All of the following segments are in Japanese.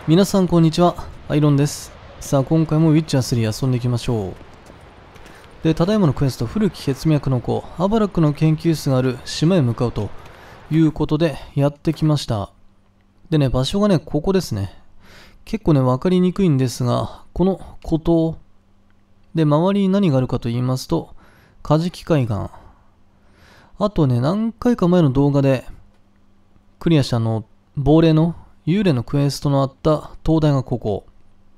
皆さんこんにちは、アイロンです。さあ今回もウィッチャー3遊んでいきましょう。で、ただいまのクエスト、古き血脈の子、アバラックの研究室がある島へ向かうということでやってきました。でね、場所がね、ここですね。結構ね、わかりにくいんですが、この孤島で周りに何があるかと言いますと、カジキ海岸。あとね、何回か前の動画でクリアした亡霊の幽霊のクエストのあった灯台がここ。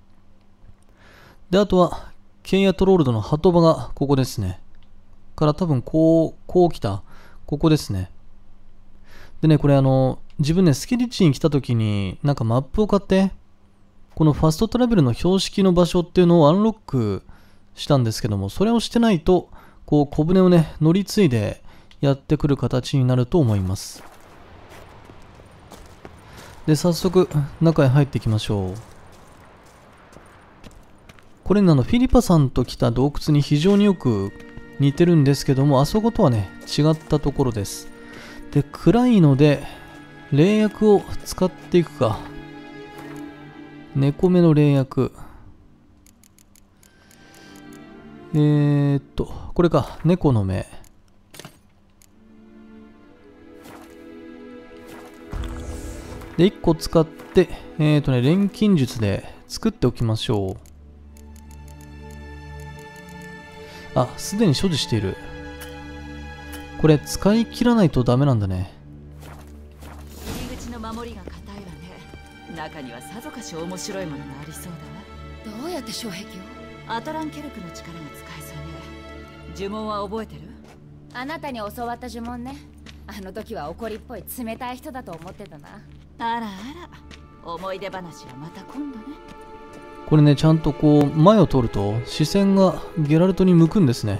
で、あとは、ケイヤトロールドの鳩場がここですね。から多分こう来た。ここですね。でね、これ自分ね、スケリッチに来た時に、なんかマップを買って、このファストトラベルの標識の場所っていうのをアンロックしたんですけども、それをしてないと、こう小舟をね、乗り継いでやってくる形になると思います。で、早速中へ入っていきましょう。これフィリパさんと来た洞窟に非常によく似てるんですけども、あそことはね、違ったところです。で、暗いので、霊薬を使っていくか。猫目の霊薬。これか。猫の目。で、1個使って、錬金術で作っておきましょう。あ、すでに所持している。これ使い切らないとダメなんだね。 入り口の守りが硬いわね。中にはさぞかし面白いものがありそうだわ。どうやって障壁を？アトランケルクの力が使えそうね。呪文は覚えてる？ あなたに教わった呪文ね。あの時は怒りっぽい冷たい人だと思ってたな。 あらあら、思い出話はまた今度ね。 これね、ちゃんとこう前を通ると視線がゲラルトに向くんですね。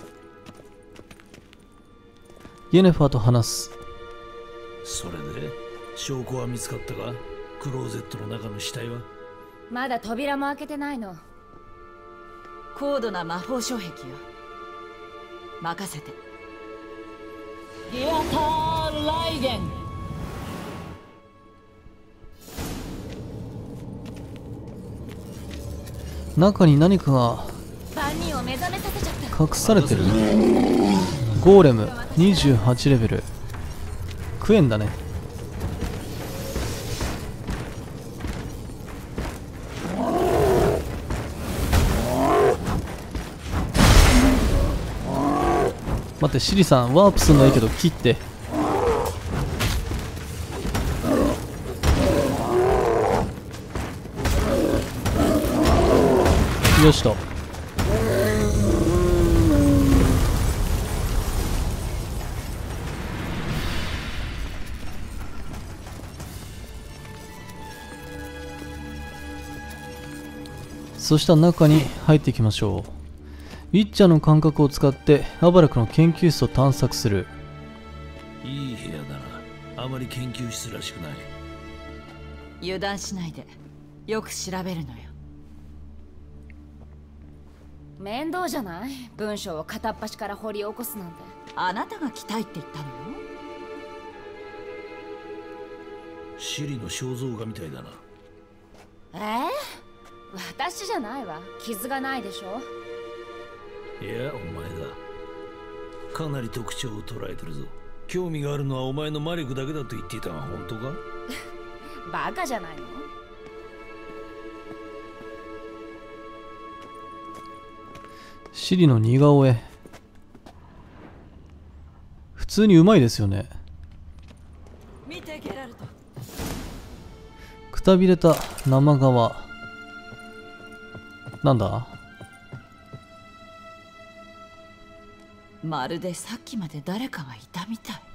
イェネファーと話す。 それで証拠は見つかったか？クローゼットの中の死体は？ まだ扉も開けてないの。 高度な魔法障壁よ。任せて。ギアター・ライゲン。 中に何かが万人を目覚めさせちゃった。 隠されてる。ゴーレム28レベル。クエンだね。待って、シリさんワープするのいいけど切って。よしと。そしたら中に入っていきましょう。ウィッチャーの感覚を使ってアバラクの研究室を探索する。 いい部屋だな。あまり研究室らしくない。 油断しないで。よく調べるのよ。 面倒じゃない？文章を片っ端から掘り起こすなんて。 あなたが来たいって言ったのよ。 シリの肖像画みたいだな。 私じゃないわ。傷がないでしょ。 いや、お前だ。かなり特徴を捉えてるぞ。興味があるのはお前の魔力だけだと言っていたが本当か？ バカじゃないの？ シリの似顔絵。普通にうまいですよね。 見てゲラルト。 くたびれた生皮。なんだ？ まるでさっきまで誰かがいたみたい。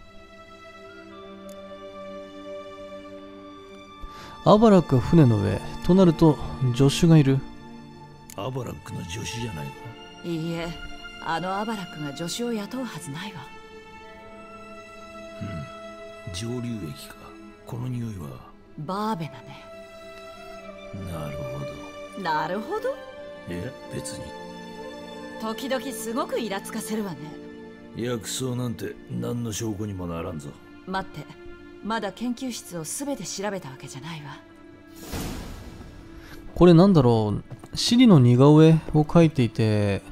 アバラックが船の上となると助手がいる。 アバラックの助手じゃないか？ いいえ、あのアバラックが助手を雇うはずないわ。 蒸留液か。この匂いはバーベナね。 なるほど。 なるほど。 いや別に。 時々すごくイラつかせるわね。 薬草なんて何の証拠にもならんぞ。 待って、まだ研究室を全て調べたわけじゃないわ。 これなんだろう、シリの似顔絵を描いていて、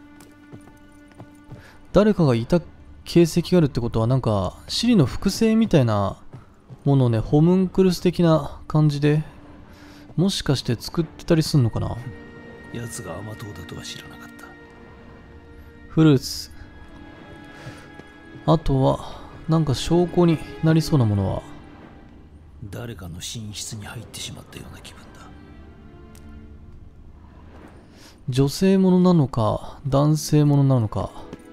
誰かがいた形跡があるってことは、なんかシリの複製みたいなものをね、ホムンクルス的な感じでもしかして作ってたりすんのかな。 奴が甘党だとは知らなかった。 フルーツ。あとはなんか証拠になりそうなものは、 誰かの寝室に入ってしまったような気分だ。 女性ものなのか男性ものなのか。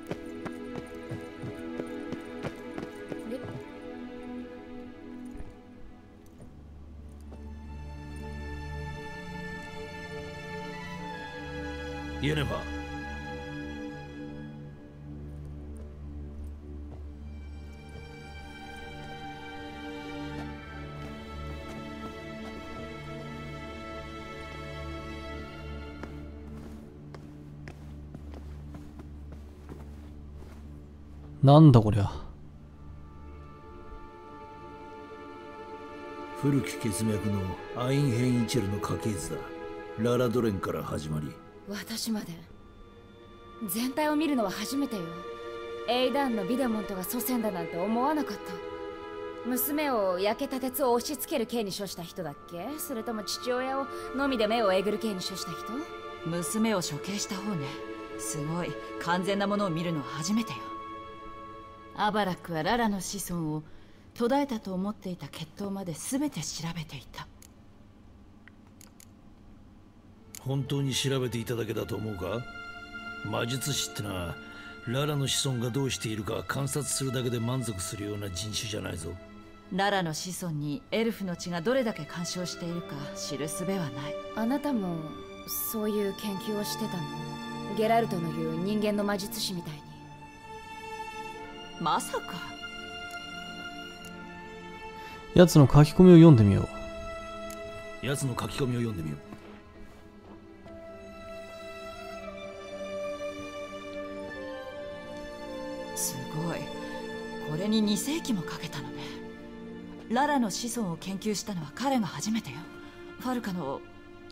イエネバー、 なんだこりゃ。 古き血脈のアインヘンイチェルの家系図だ。ララドレンから始まり、 私まで全体を見るのは初めてよ。エイダンのビデモントが祖先だなんて思わなかった。娘を焼けた鉄を押し付ける刑に処した人だっけ、それとも父親をのみで目をえぐる刑に処した人。 娘を処刑した方ね。すごい完全なものを見るのは初めてよ。アバラックはララの子孫を途絶えたと思っていた血統まで全て調べていた。 本当に調べていただけだと思うか？魔術師ってのはララの子孫がどうしているか観察するだけで満足するような人種じゃないぞ。 ララの子孫にエルフの血がどれだけ干渉しているか知る術はない。 あなたもそういう研究をしてたの？ゲラルトの言う人間の魔術師みたいに。 まさか。 やつの書き込みを読んでみよう。やつの書き込みを読んでみよう。 すごい。これに2世紀もかけたのね。ララの子孫を研究したのは彼が初めてよ。ファルカの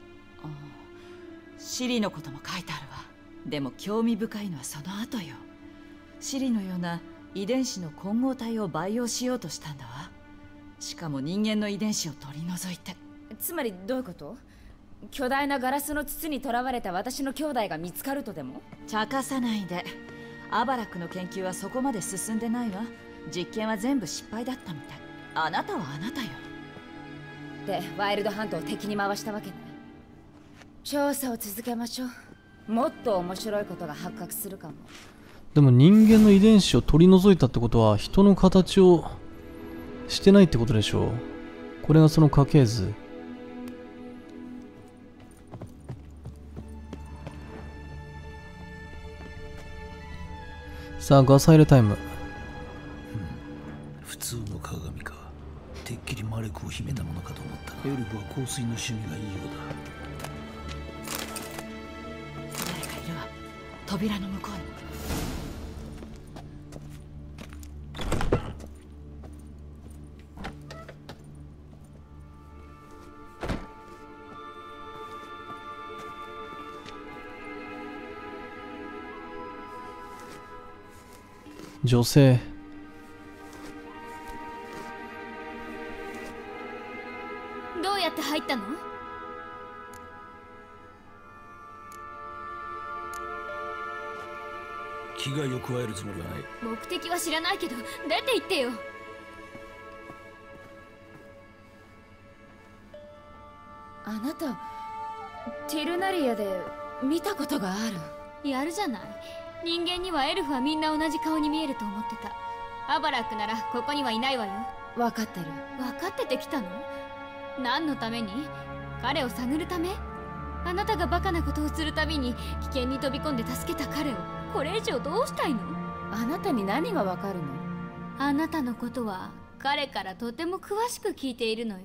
シリのことも書いてあるわ。でも興味深いのはその後よ。シリのような遺伝子の混合体を培養しようとしたんだわ。しかも人間の遺伝子を取り除いて。 つまりどういうこと？巨大なガラスの筒にとらわれた私の兄弟が見つかるとでも？ 茶化さないで。アバラックの研究はそこまで進んでないわ。実験は全部失敗だったみたい。あなたはあなたよ。 で、ワイルドハントを敵に回したわけね。調査を続けましょう。もっと面白いことが発覚するかも。 でも人間の遺伝子を取り除いたってことは人の形をしてないってことでしょう。これがその家系図。さあガサ入れタイム。 普通の鏡か。てっきり魔力を秘めたものかと思った。エルフは香水の趣味がいいようだ。 誰かいるわ。扉の向こうに。 女性。 どうやって入ったの？ 危害を加えるつもりはない。 目的は知らないけど出て行ってよ。あなたティルナリアで見たことがある。やるじゃない。人間にはエルフはみんな同じ顔に見えると思ってた。アバラックならここにはいないわよ。分かってる。分かってて来たの？何のために？彼を探るため？あなたがバカなことをするたびに危険に飛び込んで助けた彼をこれ以上どうしたいの？あなたに何が分かるの？あなたのことは彼からとても詳しく聞いているのよ。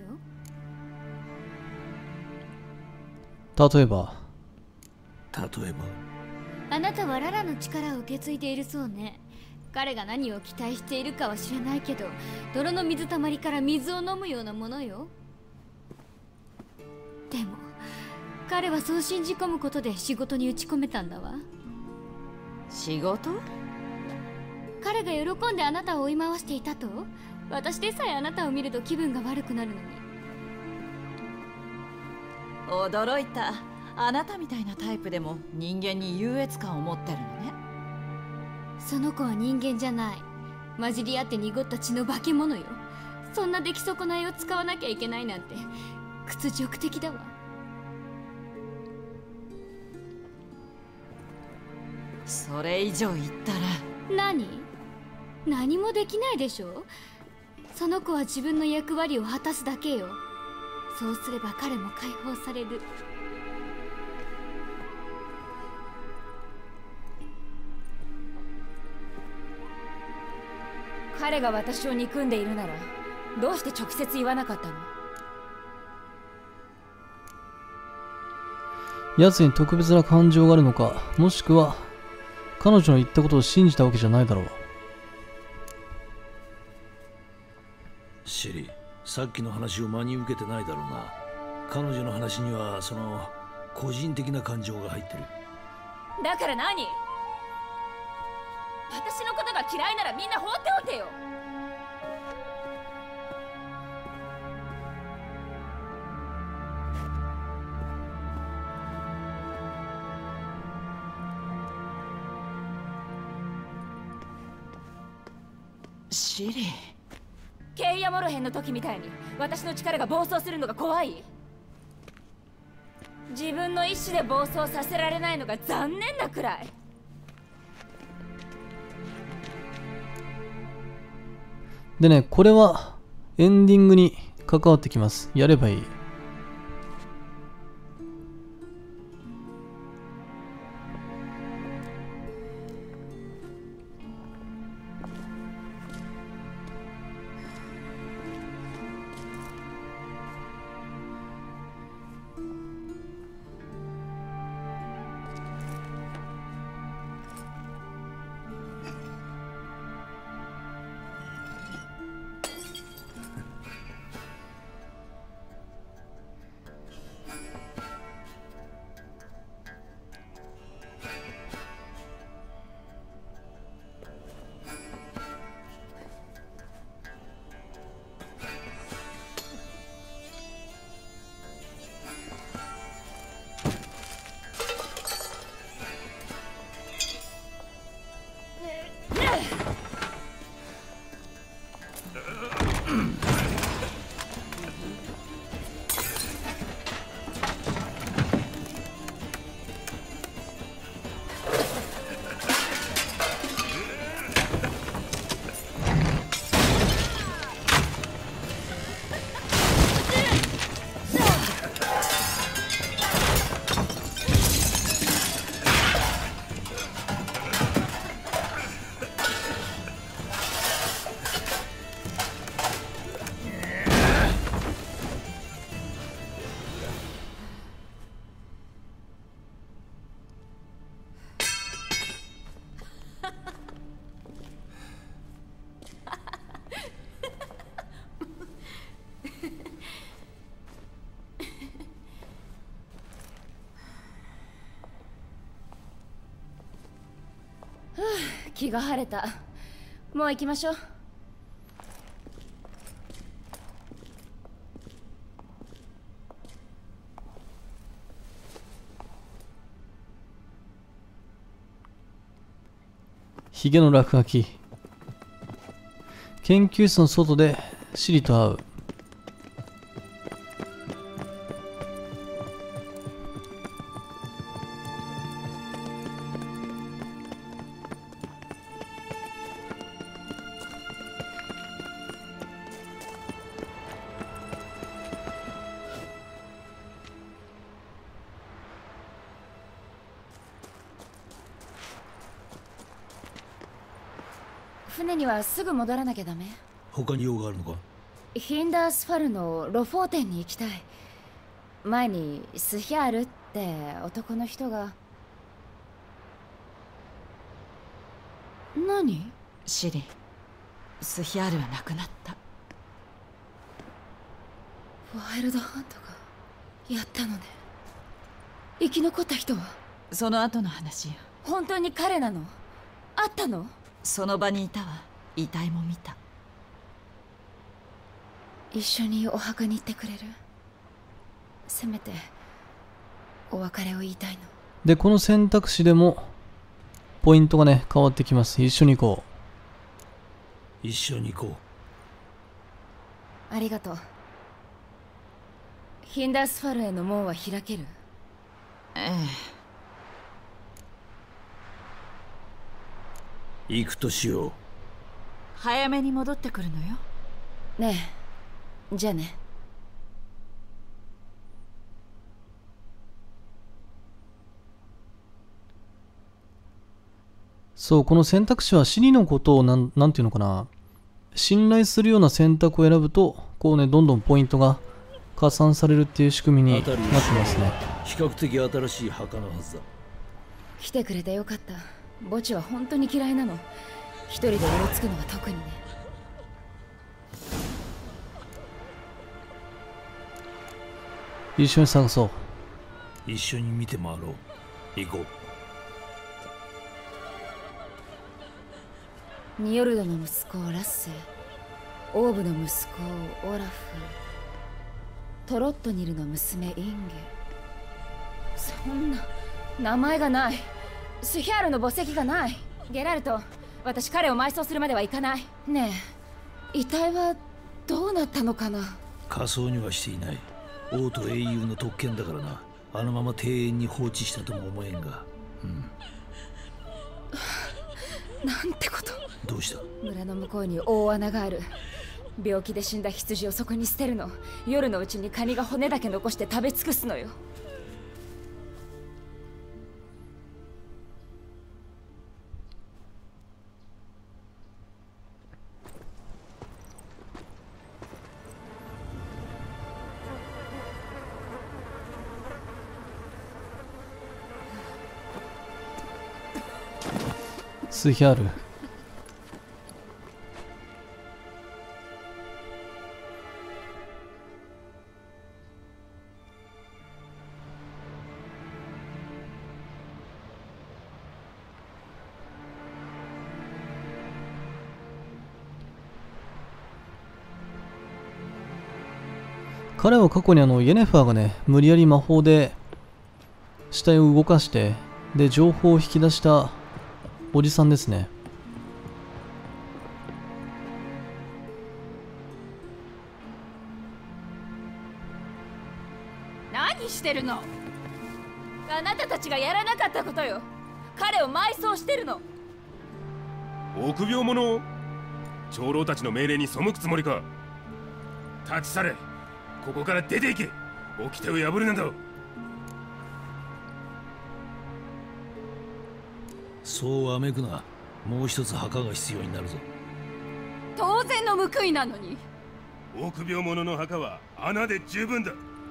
例えばあなたはララの力を受け継いでいるそうね。彼が何を期待しているかは知らないけど、泥の水たまりから水を飲むようなものよ。でも彼はそう信じ込むことで仕事に打ち込めたんだわ。 仕事？ 彼が喜んであなたを追い回していたと？私でさえあなたを見ると気分が悪くなるのに。 驚いた。あなたみたいなタイプでも人間に優越感を持ってるのね。 その子は人間じゃない。混じり合って濁った血の化け物よ。そんな出来損ないを使わなきゃいけないなんて屈辱的だわ。 それ以上言ったら。 何もできないでしょ。その子は自分の役割を果たすだけよ。そうすれば彼も解放される。 彼が私を憎んでいるならどうして直接言わなかったの？ 奴に特別な感情があるのか、もしくは彼女の言ったことを信じたわけじゃないだろう。 シリ、さっきの話を真に受けてないだろうな。彼女の話にはその個人的な感情が入ってる。 だから何？私のことが嫌いならみんな放っておいてよ。 シリ、 ケイヤモロヘンの時みたいに私の力が暴走するのが怖い？自分の意志で暴走させられないのが残念なくらい。 でね、これはエンディングに関わってきます。やればいい。 気が晴れた。もう行きましょう。 ヒゲの落書き。研究室の外でシリと会う。 船にはすぐ戻らなきゃダメ。 他に用があるのか？ ヒンダースファルのロフォーテンに行きたい。前にスヒャールって男の人が。何？ シリ、スヒャールは亡くなった。 ワイルドハントがやったのね。 生き残った人は？ その後の話よ。 本当に彼なの？会ったの？ その場にいたわ。遺体も見た。 一緒にお墓に行ってくれる？せめてお別れを言いたいの。 で、この選択肢でもポイントがね変わってきます。一緒に行こ一緒に行こありがとう。ヒンダースファルへの門は開ける？ えう。行くとしよう。 早めに戻ってくるのよ。 ねえ、じゃあね。 そう、この選択肢はシリのことをなんていうのかな、信頼するような選択を選ぶと、こうね、どんどんポイントが加算されるっていう仕組みになってますね。 比較的新しい墓のはずだ。 来てくれてよかった。墓地は本当に嫌いなの。一人で追いつくのが特にね。 一緒に探そう。 一緒に見て回ろう。行こう。 ニヨルドの息子ラッセ、オーブの息子オラフ、トロットニルの娘インゲ。そんな名前がない。スヒャールの墓石がない。ゲラルト、私彼を埋葬するまではいかない。ねえ、遺体はどうなったのかな？ 火葬にはしていない。王と英雄の特権だからな。あのまま庭園に放置したとも思えんが。 なんてこと。 どうした？ 村の向こうに大穴がある。病気で死んだ羊をそこに捨てるの。夜のうちにカニが骨だけ残して食べ尽くすのよ。 スヒャール。彼は過去にイェネファーがね、無理やり魔法で死体を動かして、で、情報を引き出したおじさんですね。 何してるの？あなたたちがやらなかったことよ。彼を埋葬してるの。 臆病者？長老たちの命令に背くつもりか？立ち去れ。ここから出て行け。掟を破るなど。 そうわめくな。もう一つ墓が必要になるぞ。 当然の報いなのに。 臆病者の墓は穴で十分だ。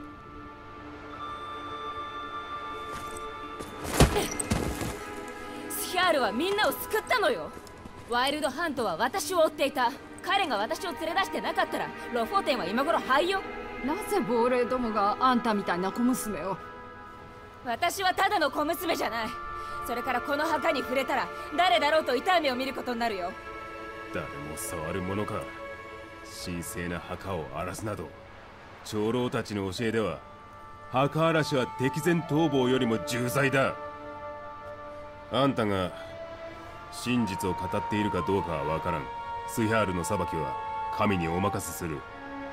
スヒャールはみんなを救ったのよ。ワイルドハントは私を追っていた。彼が私を連れ出してなかったらロフォーテンは今頃廃よ。 なぜ亡霊どもがあんたみたいな小娘を？ 私はただの小娘じゃない。それからこの墓に触れたら誰だろうと痛い目を見ることになるよ。 誰も触るものか。神聖な墓を荒らすなど、長老たちの教えでは墓荒らしは敵前逃亡よりも重罪だ。あんたが真実を語っているかどうかは分からん。スヒャールの裁きは神にお任せする。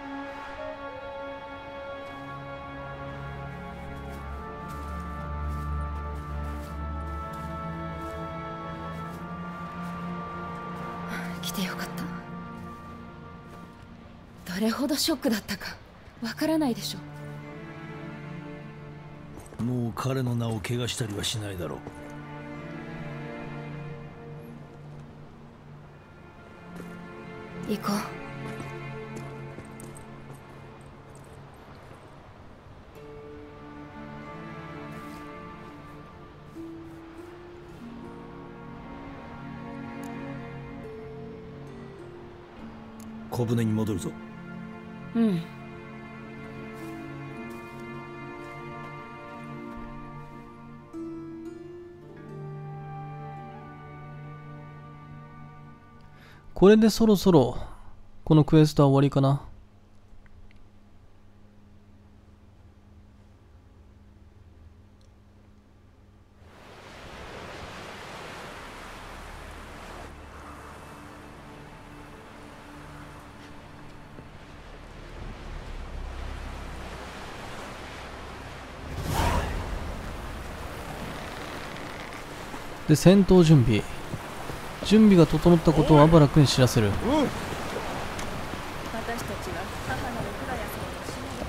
来てよかった。どれほどショックだったかわからないでしょ。 もう彼の名を怪我したりはしないだろう。 行こう。 小舟に戻るぞ。 うん。 これでそろそろこのクエストは終わりかな。で、戦闘準備が整ったことをアバラクに知らせる。 私たちは母なるクラヤ様のしもべ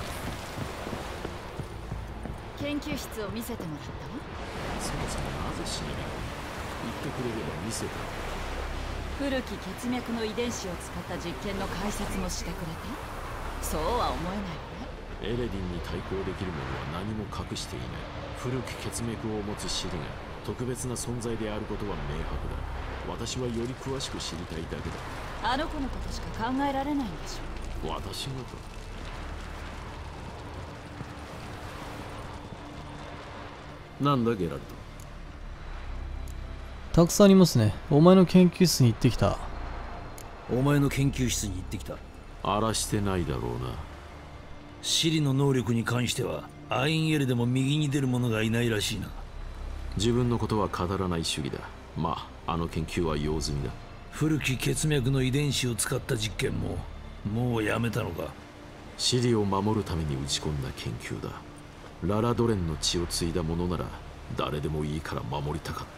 です。研究室を見せてもらったわ。 そもそもなぜ死に言ってくれれば見せた。 古き血脈の遺伝子を使った実験の解説もしてくれた。そうは思えないわね。 エレディンに対抗できるものは何も隠していない。古き血脈を持つシリが特別な存在であることは明白だ。私はより詳しく知りたいだけだ。 あの子のことしか考えられないんでしょ。 私がと。なんだゲラルト。 たくさんありますね。お前の研究室に行ってきた。 お前の研究室に行ってきた。 荒らしてないだろうな。 シリの能力に関してはアインエレでも右に出る者がいないらしいな。 自分のことは語らない主義だ。まあ、あの研究は用済みだ。 古き血脈の遺伝子を使った実験ももうやめたのか。 シリを守るために打ち込んだ研究だ。ララドレンの血を継いだ者なら誰でもいいから守りたかった。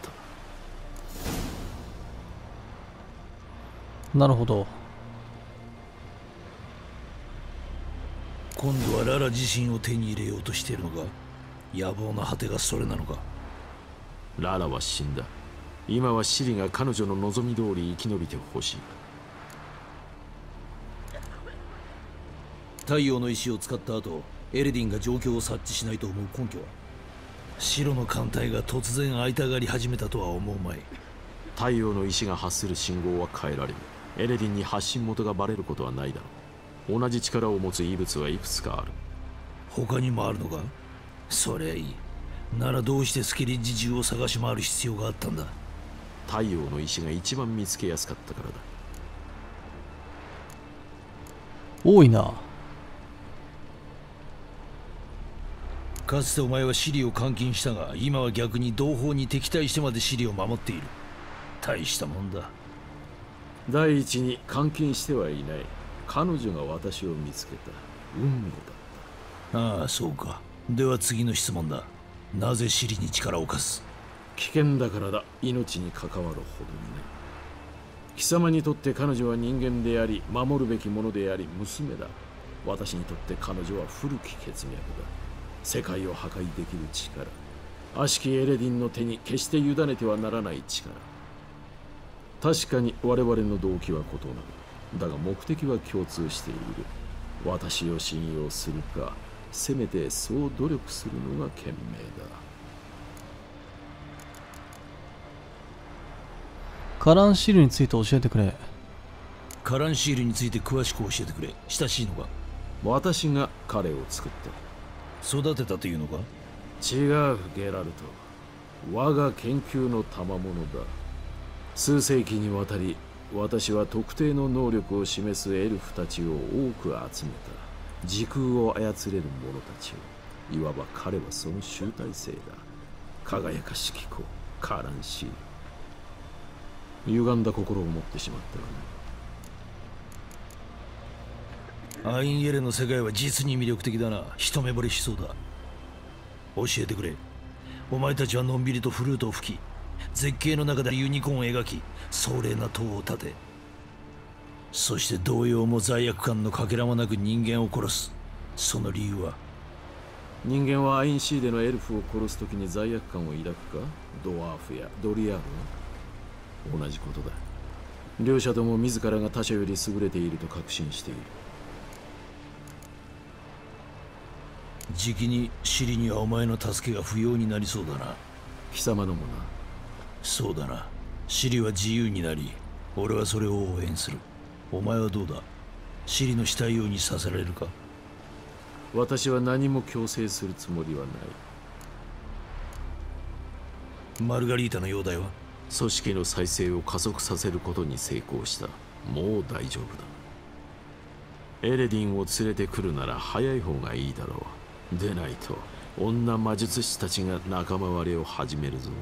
なるほど。 今度はララ自身を手に入れようとしているのか。野望の果てがそれなのか。 ララは死んだ。今はシリが彼女の望み通り生き延びてほしい。 太陽の石を使った後、エレディンが状況を察知しないと思う根拠は。白の艦隊が突然会いたがり始めたとは思うまい。 太陽の石が発する信号は変えられる。エレディンに発信元がバレることはないだろう。同じ力を持つ異物はいくつかある。 他にもあるのか。そりゃいい。ならどうしてスケリッジ中を探し回る必要があったんだ。 太陽の石が一番見つけやすかったからだ。 多いな。 かつてお前はシリを監禁したが、今は逆に同胞に敵対してまでシリを守っている。大したもんだ。 第一に監禁してはいない。彼女が私を見つけた。運命だった。 ああ、そうか。では次の質問だ。なぜシリに力を貸す。 危険だからだ。命に関わるほどにね。貴様にとって彼女は人間であり、守るべきものであり、娘だ。私にとって彼女は古き血脈だ。世界を破壊できる力。悪しきエレディンの手に決して委ねてはならない力。確かに我々の動機は異なる。だが目的は共通している。私を信用するか、せめてそう努力するのが賢明だ。 カランシールについて教えてくれ。 カランシールについて詳しく教えてくれ。親しいのか。 私が彼を作った。 育てたというのか。 違う、ゲラルト。我が研究の賜物だ。数世紀にわたり私は特定の能力を示すエルフたちを多く集めた。時空を操れる者たちを。いわば彼はその集大成だ。輝かしき子、カランシール。歪んだ心を持ってしまったがね。 アインエレの世界は実に魅力的だな。一目惚れしそうだ。教えてくれ。お前たちはのんびりとフルートを吹き、絶景の中でユニコーンを描き、壮麗な塔を建て、そして動揺も罪悪感のかけらもなく人間を殺す。その理由は。 人間はアインシーデのエルフを殺すときに罪悪感を抱くか。ドワーフやドリアールは同じことだ。両者とも自らが他者より優れていると確信している。 じきにシリにはお前の助けが不要になりそうだな。 貴様のもな。 そうだな。シリは自由になり、俺はそれを応援する。お前はどうだ。シリのしたいようにさせられるか。 私は何も強制するつもりはない。 マルガリータの容体は。 組織の再生を加速させることに成功した。 もう大丈夫だ。エレディンを連れてくるなら早い方がいいだろう。でないと女魔術師たちが仲間割れを始めるぞ。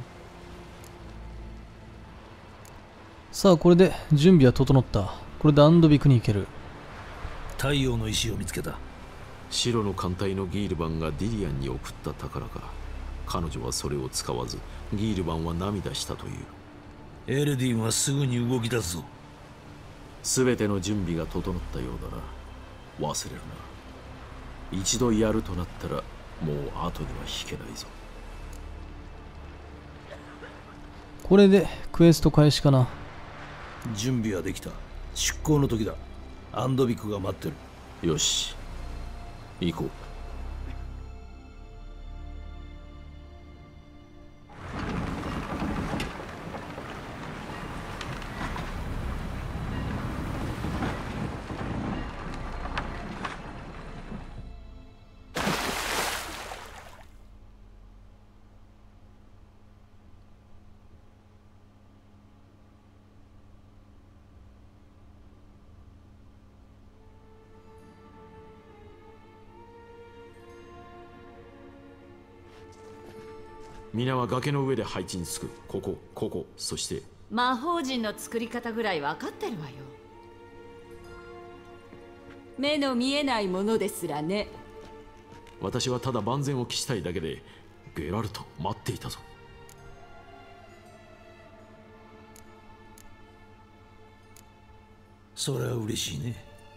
さあこれで準備は整った。これでアンドビクに行ける。 太陽の石を見つけた。 白の艦隊のギールバンがディリアンに送った宝か。彼女はそれを使わずギールバンは涙したという。 エレディンはすぐに動き出すぞ。 全ての準備が整ったようだな。忘れるな。一度やるとなったらもう後には引けないぞ。 これでクエスト開始かな。 準備はできた。出港の時だ。アンドビクが待ってる。 よし、行こう。皆は崖の上で配置につく。ここ、そして魔法陣の作り方ぐらい分かってるわよ。目の見えないものですらね。 私はただ万全を期したいだけで。ゲラルト、待っていたぞ。 それは嬉しいね。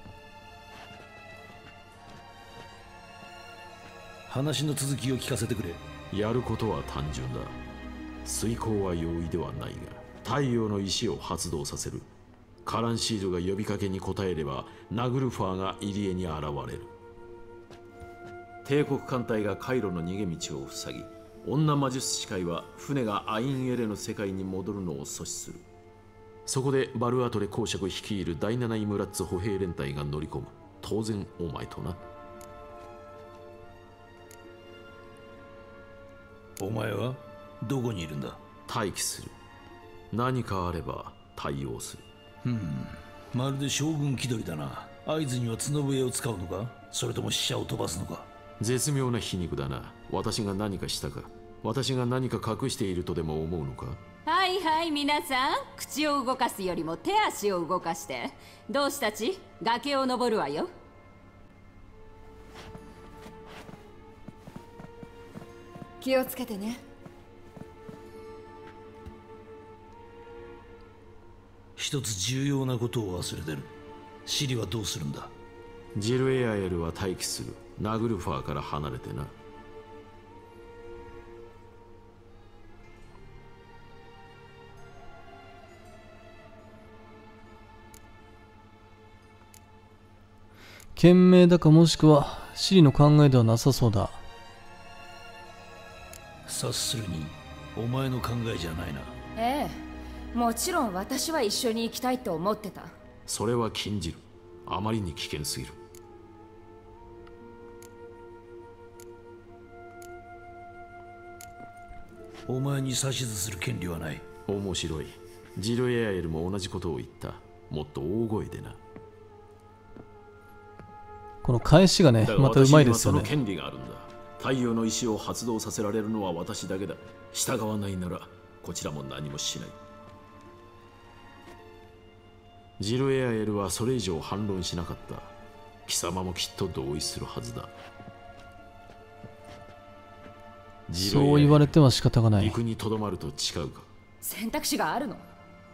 話の続きを聞かせてくれ。 やることは単純だ。遂行は容易ではないが、太陽の石を発動させる。カランシールが呼びかけに応えればナグルファーが入り江に現れる。帝国艦隊がカイロの逃げ道を塞ぎ、女魔術師会は船がアインエレの世界に戻るのを阻止する。そこでバルアトレ公爵率いる第7イムラッツ歩兵連隊が乗り込む。当然お前とな。 お前はどこにいるんだ？ 待機する。何かあれば対応する。 まるで将軍気取りだな。合図には角笛を使うのか、それとも死者を飛ばすのか。 絶妙な皮肉だな。私が何かしたか、私が何か隠しているとでも思うのか。 はいはい皆さん、口を動かすよりも手足を動かして。同志たち、崖を登るわよ。 気をつけてね。 一つ重要なことを忘れてる。シリはどうするんだ？ ジルエアエルは待機する。ナグルファーから離れてな。 賢明だかもしくはシリの考えではなさそうだ。 察するにお前の考えじゃないな。 ええ、もちろん私は一緒に行きたいと思ってた。 それは禁じる。あまりに危険すぎる。 お前に指図する権利はない。 面白い。ジルエアエルも同じことを言った。もっと大声でな。 この返しがね、またうまいですよね。 私にはその権利があるんだ。太陽の石を発動させられるのは私だけだ。従わないならこちらも何もしない。ジルエアエルはそれ以上反論しなかった。貴様もきっと同意するはずだ。 そう言われては仕方がない。 陸にとどまると誓うか？ 選択肢があるの？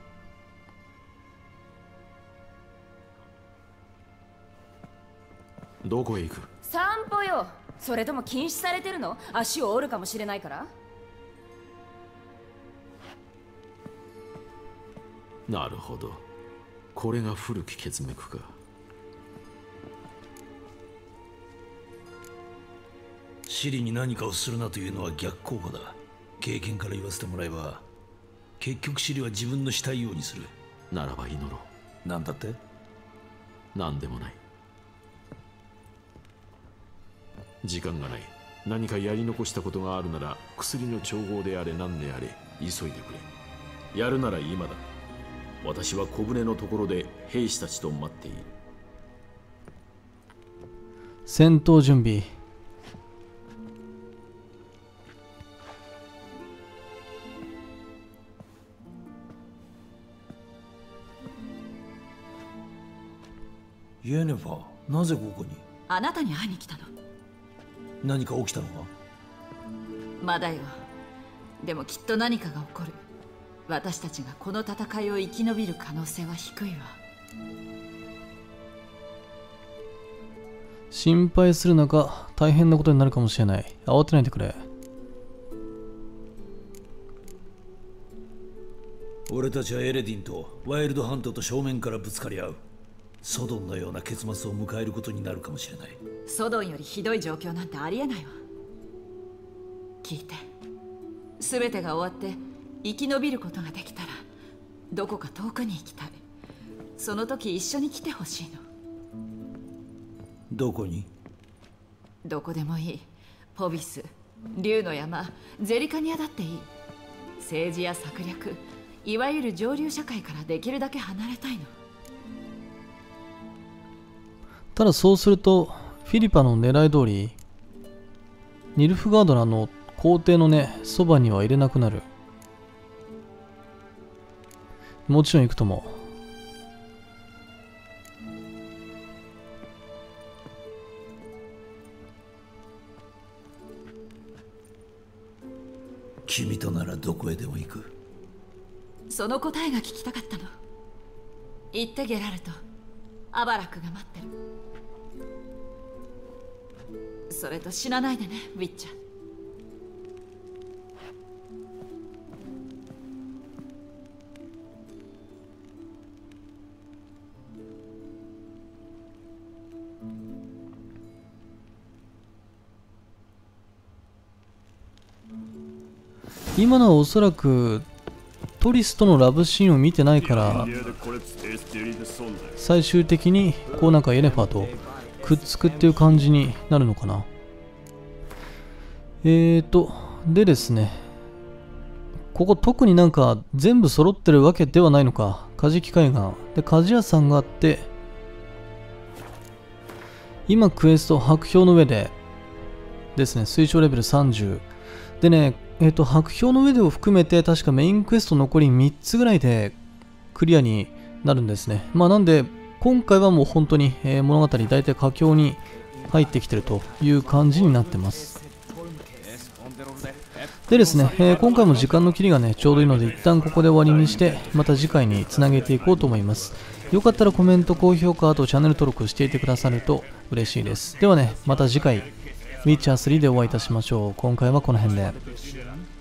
どこへ行く？ 散歩よ。それとも禁止されてるの？足を折るかもしれないから。 なるほど。これが古き血脈か。 シリに何かをするなというのは逆効果だ。経験から言わせてもらえば、結局シリは自分のしたいようにする。 ならば祈ろう。なんだって？ なんでもない。時間がない。何かやり残したことがあるなら、薬の調合であれ何であれ急いでくれ。やるなら今だ。 私は小舟のところで兵士たちと待っている。 戦闘準備。 イエネファー、なぜここに？ あなたに会いに来たの。 何か起きたのか？ まだよ。でもきっと何かが起こる。私たちがこの戦いを生き延びる可能性は低いわ。 心配する中、大変なことになるかもしれない。慌てないでくれ。 俺たちはエレディンとワイルドハントと正面からぶつかり合う。ソドンのような結末を迎えることになるかもしれない。 ソドンよりひどい状況なんてありえないわ。聞いて、全てが終わって生き延びることができたらどこか遠くに行きたい。その時一緒に来てほしいの。 どこに？ どこでもいい。ポビス、竜の山、ゼリカニアだっていい。政治や策略、いわゆる上流社会からできるだけ離れたいの。 ただそうするとフィリパの狙い通りニルフガードの皇帝のねそばには入れなくなる。もちろん行くとも。 君とならどこへでも行く。 その答えが聞きたかったの。言ってゲラルト、アバラックが待ってる。それと死なないでね、ウィッチャー。 今のはおそらくトリスとのラブシーンを見てないから最終的にこうなんかエレファとくっつくっていう感じになるのかな。でですね、ここ特になんか全部揃ってるわけではないのか。カジキ海岸で鍛冶屋さんがあって、今クエスト白氷の上でですね、推奨レベル30でね、白氷の上でを含めて確かメインクエスト残り3つぐらいでクリアになるんですね。まあなんで今回はもう本当に、物語大体佳境に入ってきてるという感じになってます。でですね、今回も時間の切りがねちょうどいいので一旦ここで終わりにしてまた次回につなげていこうと思います。よかったらコメント、高評価、あとチャンネル登録していてくださると嬉しいです。ではね、また次回ウィッチャー3でお会いいたしましょう。今回はこの辺で。